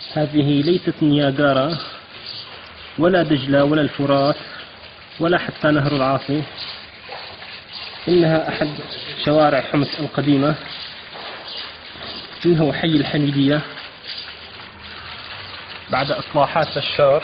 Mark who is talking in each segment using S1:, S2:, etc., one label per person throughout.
S1: هذه ليست نياجارا ولا دجلة ولا الفرات ولا حتى نهر العاصي، إنها أحد شوارع حمص القديمة. إنه حي الحميدية بعد إصلاحات بشار.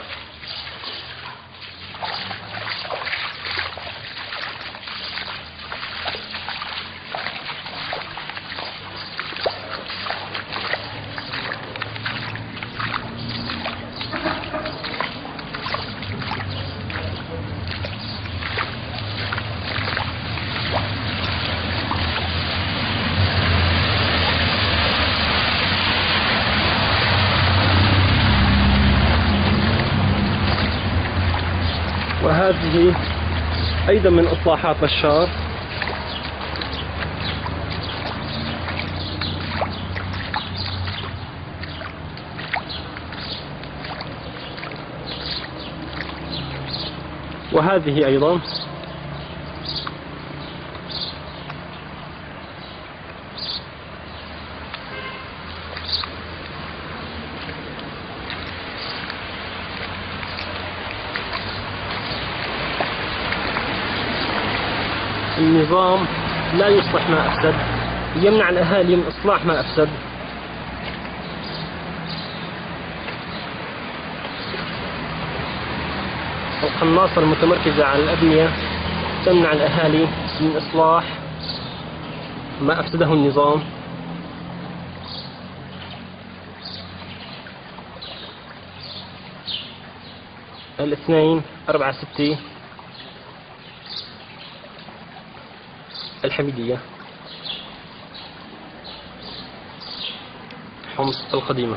S1: وهذه أيضا من إصلاحات بشار. وهذه أيضا. النظام لا يصلح ما أفسد، يمنع الأهالي من إصلاح ما أفسد. القناصة المتمركزة على الأبنية تمنع الأهالي من إصلاح ما أفسده النظام. الاثنين 4/6 الحميدية حمص القديمة.